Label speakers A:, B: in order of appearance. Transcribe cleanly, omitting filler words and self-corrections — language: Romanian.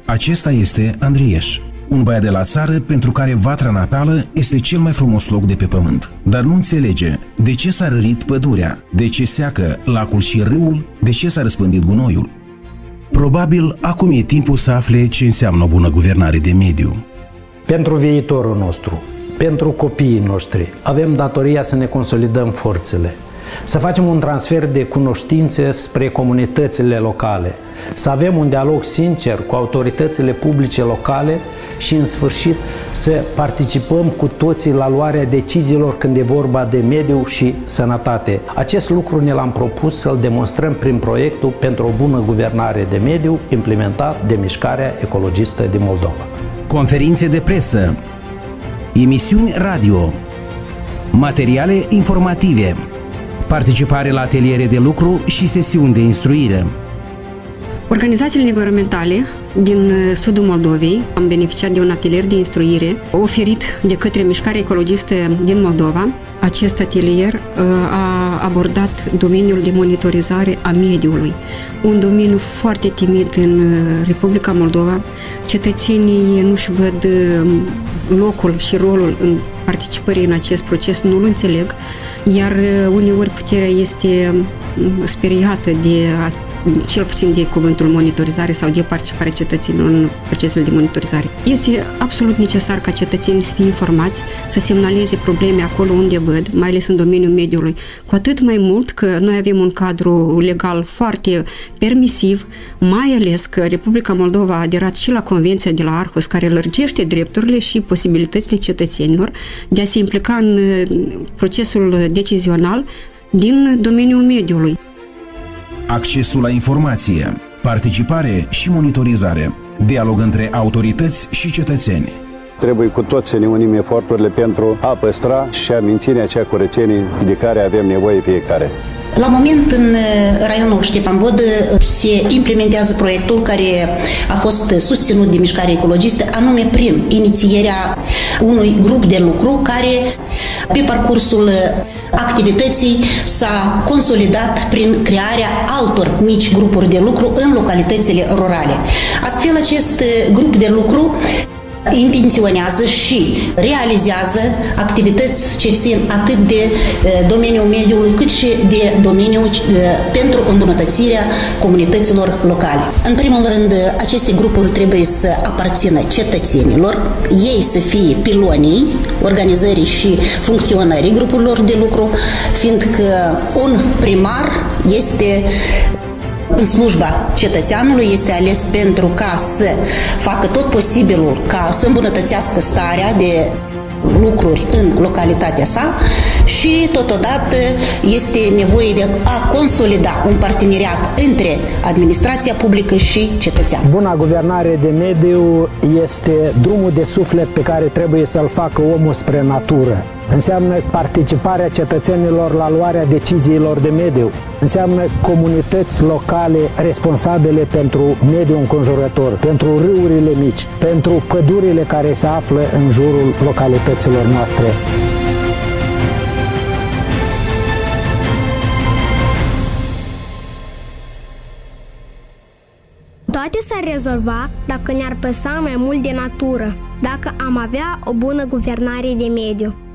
A: Acesta este Andrieș, un băiat de la țară pentru care Vatra natală este cel mai frumos loc de pe pământ. Dar nu înțelege de ce s-a rărit pădurea, de ce seacă lacul și râul, de ce s-a răspândit gunoiul. Probabil acum e timpul să afle ce înseamnă o bună guvernare de mediu.
B: Pentru viitorul nostru, pentru copiii noștri, avem datoria să ne consolidăm forțele, să facem un transfer de cunoștințe spre comunitățile locale, să avem un dialog sincer cu autoritățile publice locale și, în sfârșit, să participăm cu toții la luarea deciziilor când e vorba de mediu și sănătate. Acest lucru ne l-am propus să-l demonstrăm prin proiectul pentru o bună guvernare de mediu implementat de Mișcarea Ecologistă din Moldova.
A: Conferințe de presă, emisiuni radio, materiale informative, participare la ateliere de lucru și sesiuni de instruire.
C: Organizațiile neguvernamentale din sudul Moldovei am beneficiat de un atelier de instruire oferit de către Mișcarea Ecologistă din Moldova. Acest atelier a abordat domeniul de monitorizare a mediului, un domeniu foarte timid în Republica Moldova. Cetățenii nu-și văd locul și rolul în participării în acest proces, nu-l înțeleg, iar uneori puterea este speriată cel puțin de cuvântul monitorizare sau de participarea cetățenilor în procesele de monitorizare. Este absolut necesar ca cetățenii să fie informați, să semnaleze probleme acolo unde văd, mai ales în domeniul mediului, cu atât mai mult că noi avem un cadru legal foarte permisiv, mai ales că Republica Moldova a aderat și la Convenția de la Aarhus, care lărgește drepturile și posibilitățile cetățenilor de a se implica în procesul decizional din domeniul mediului.
A: Accesul la informație, participare și monitorizare, dialog între autorități și cetățeni.
D: Trebuie cu toți să ne unim eforturile pentru a păstra și a menține acea curățenie de care avem nevoie fiecare.
E: La moment, în raionul Ștefan Vodă se implementează proiectul care a fost susținut de Mișcarea Ecologistă, anume prin inițierea unui grup de lucru care, pe parcursul activității, s-a consolidat prin crearea altor mici grupuri de lucru în localitățile rurale. Astfel, acest grup de lucru intenționează și realizează activități ce țin atât de domeniul mediului, cât și de domeniul pentru îmbunătățirea comunităților locale. În primul rând, aceste grupuri trebuie să aparțină cetățenilor, ei să fie pilonii organizării și funcționării grupurilor de lucru, fiindcă un primar este în slujba cetățeanului, este ales pentru ca să facă tot posibilul ca să îmbunătățească starea de lucruri în localitatea sa și totodată este nevoie de a consolida un parteneriat între administrația publică și cetățean.
B: Buna guvernare de mediu este drumul de suflet pe care trebuie să-l facă omul spre natură. Înseamnă participarea cetățenilor la luarea deciziilor de mediu. Înseamnă comunități locale responsabile pentru mediul înconjurător, pentru râurile mici, pentru pădurile care se află în jurul localităților noastre.
F: Toate s-ar rezolva dacă ne-ar păsa mai mult de natură, dacă am avea o bună guvernare de mediu.